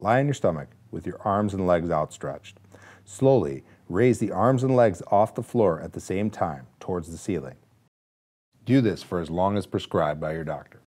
Lie on your stomach with your arms and legs outstretched. Slowly raise the arms and legs off the floor at the same time towards the ceiling. Do this for as long as prescribed by your doctor.